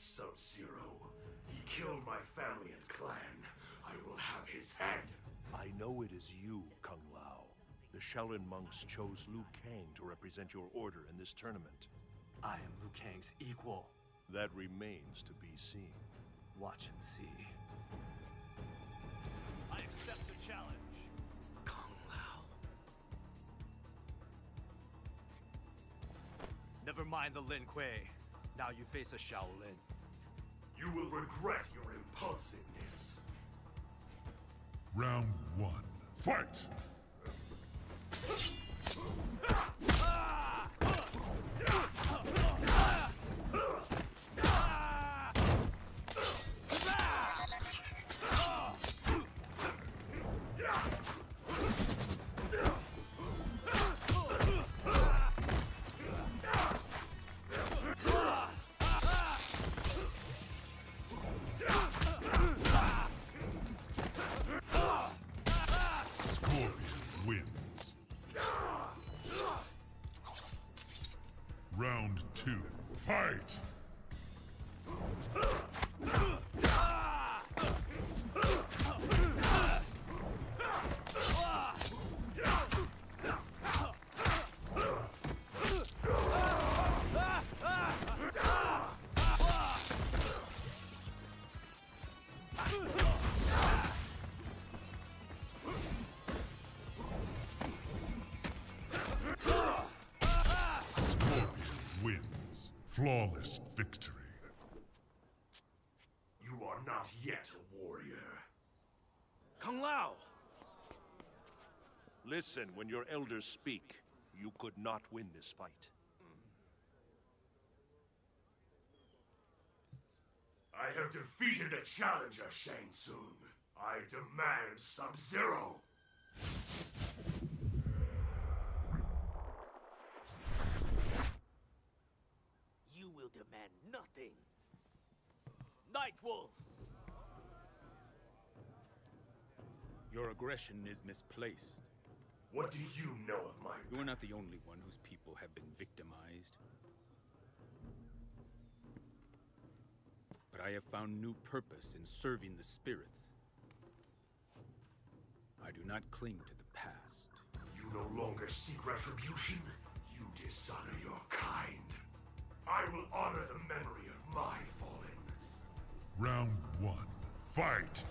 Sub-Zero. He killed my family and clan. I will have his head. I know it is you, Kung Lao. The Shaolin monks chose Liu Kang to represent your order in this tournament. I am Liu Kang's equal. That remains to be seen. Watch and see. I accept the challenge. Kung Lao. Never mind the Lin Kuei. Now you face a Shaolin. You will regret your impulsiveness. Round 1. Fight! Wins. Round 2. Fight! Wins. Flawless victory. You are not yet a warrior. Kung Lao! Listen when your elders speak. You could not win this fight. I have defeated a challenger, Shang Tsung. I demand Sub-Zero. You will demand nothing. Nightwolf! Your aggression is misplaced. What do you know of my You are not the only one whose people have been victimized. But I have found new purpose in serving the spirits. I do not cling to the past. You no longer seek retribution. You dishonor your kind. I will honor the memory of my fallen. Round 1. Fight!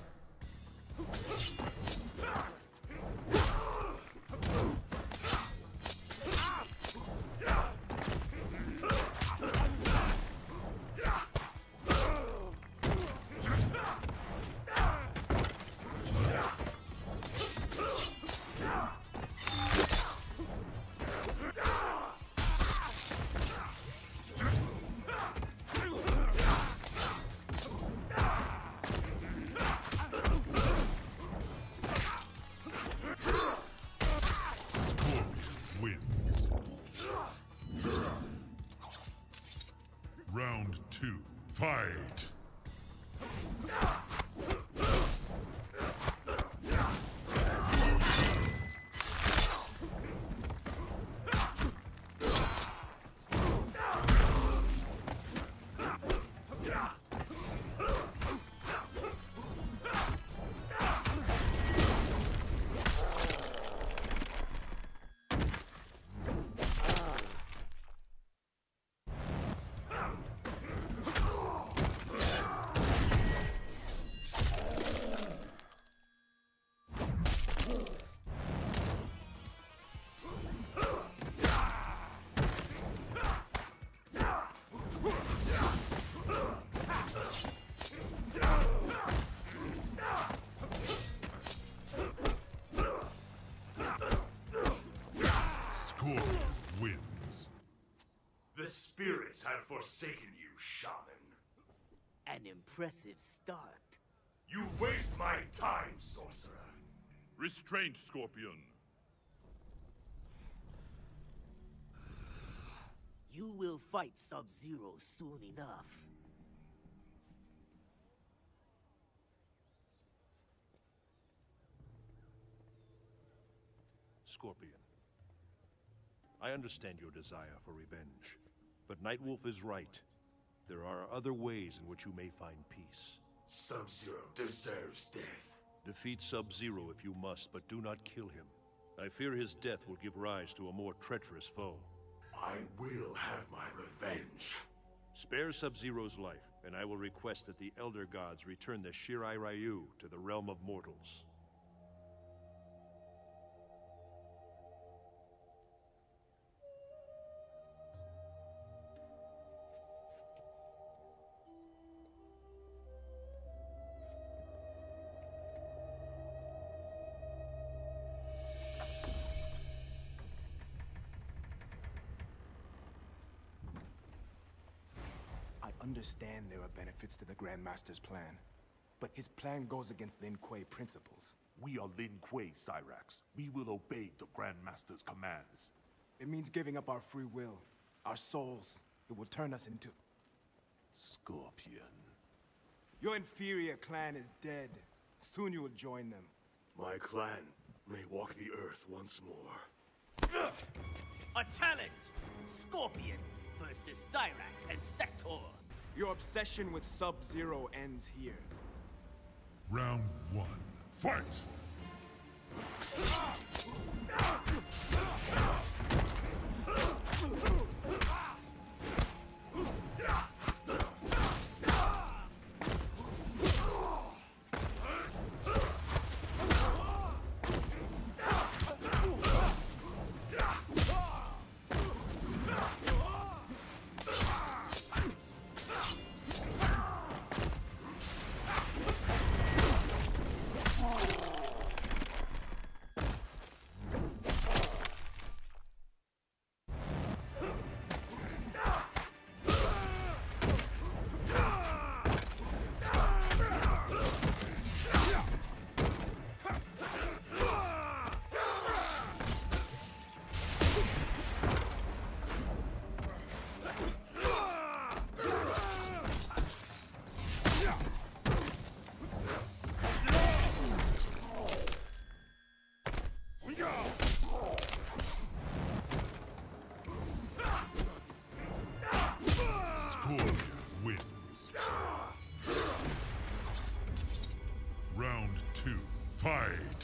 Wins. Round 2. Fight! Scorpion wins. The spirits have forsaken you, shaman. An impressive start. You waste my time, sorcerer. Restraint, Scorpion. You will fight Sub-Zero soon enough. Scorpion. I understand your desire for revenge, but Nightwolf is right. there are other ways in which you may find peace. Sub-Zero deserves death. Defeat Sub-Zero if you must, but do not kill him. I fear his death will give rise to a more treacherous foe. I will have my revenge. Spare Sub-Zero's life, and I will request that the Elder Gods return the Shirai Ryu to the realm of mortals. I understand there are benefits to the Grandmaster's plan, but his plan goes against Lin Kuei principles. We are Lin Kuei, Cyrax. We will obey the Grandmaster's commands. It means giving up our free will, our souls. It will turn us into... Scorpion. Your inferior clan is dead. Soon you will join them. My clan may walk the earth once more. A challenge! Scorpion versus Cyrax and Sector. Your obsession with Sub-Zero ends here. Round 1. Fight! Scorpion wins. Round 2. Fight!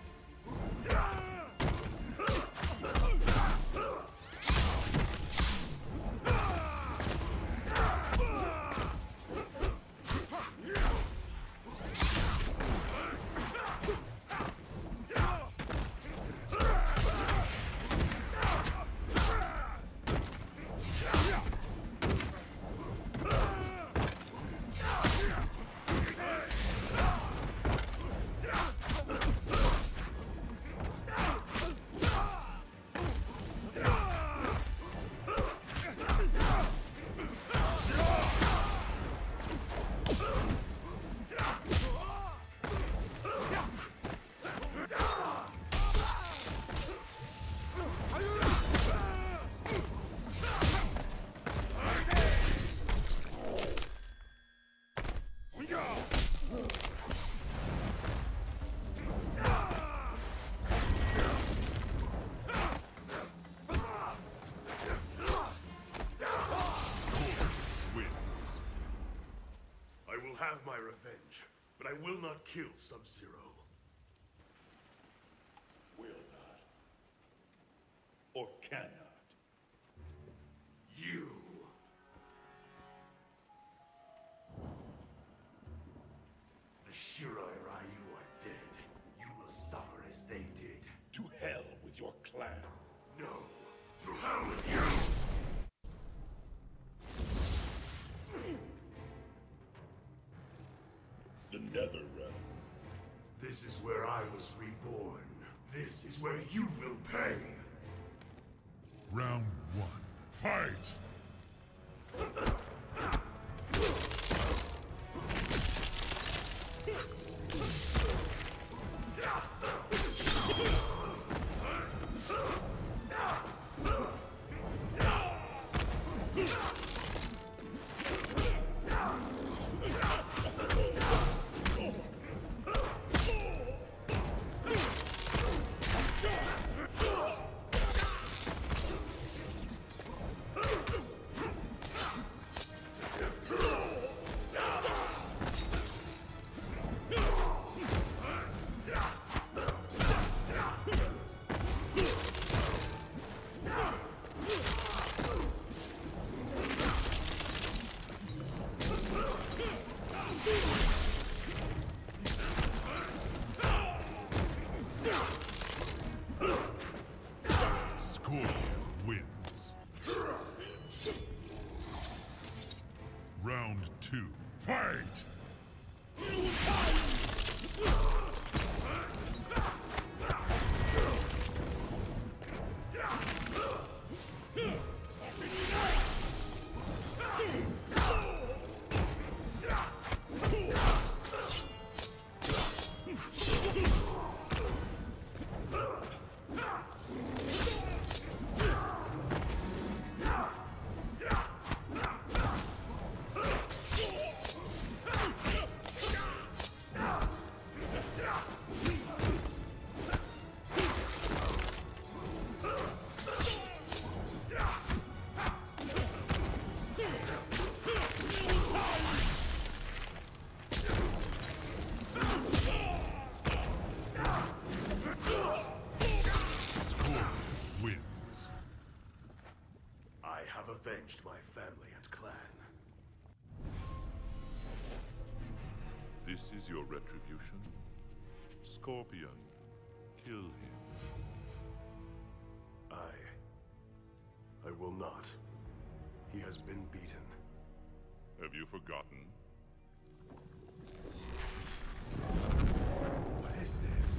Have my revenge, but I will not kill Sub-Zero. Will not. Or cannot. You. The Shirai Ryu are dead. You will suffer as they did. To hell with your clan. No. To hell with you! The Netherrealm. This is where I was reborn. This is where you will pay. Round 1. Fight! two, fight! Avenged my family and clan. This is your retribution? Scorpion, kill him. I will not. He has been beaten. Have you forgotten? What is this?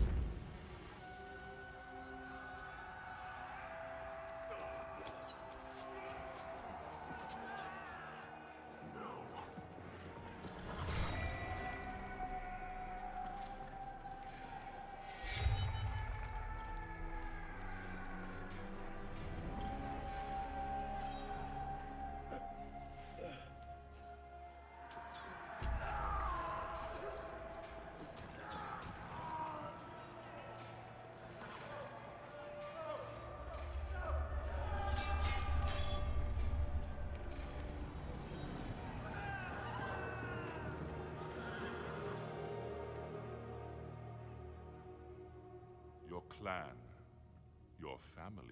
Your clan, your family.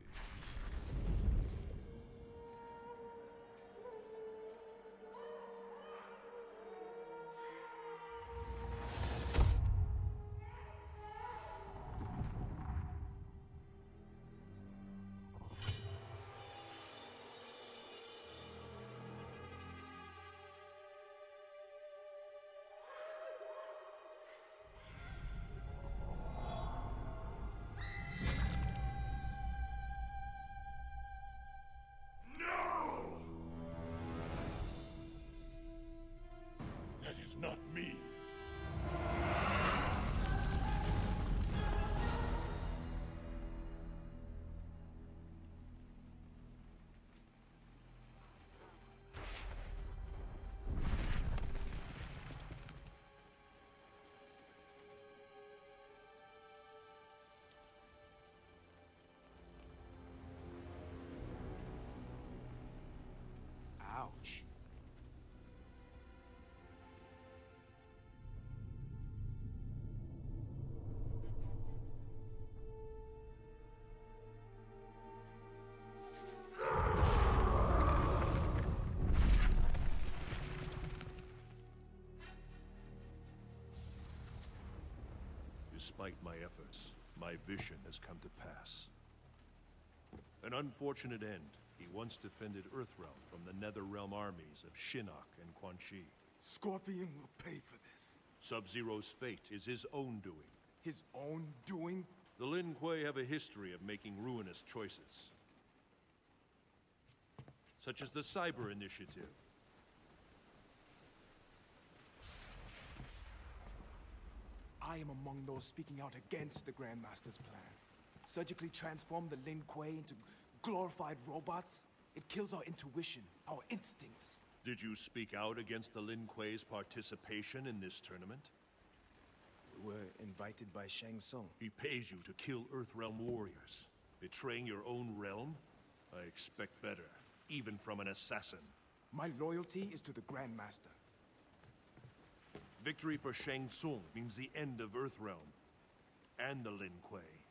That is not me. Ouch. Despite my efforts, my vision has come to pass. An unfortunate end. He once defended Earthrealm from the Netherrealm armies of Shinnok and Quan Chi. Scorpion will pay for this. Sub-Zero's fate is his own doing. His own doing? The Lin Kuei have a history of making ruinous choices. Such as the Cyber Initiative. I am among those speaking out against the Grandmaster's plan. Surgically transform the Lin Kuei into glorified robots? It kills our intuition, our instincts. Did you speak out against the Lin Kuei's participation in this tournament? We were invited by Shang Tsung. He pays you to kill Earthrealm warriors. Betraying your own realm? I expect better, even from an assassin. My loyalty is to the Grandmaster. Victory for Shang Tsung means the end of Earthrealm and the Lin Kuei.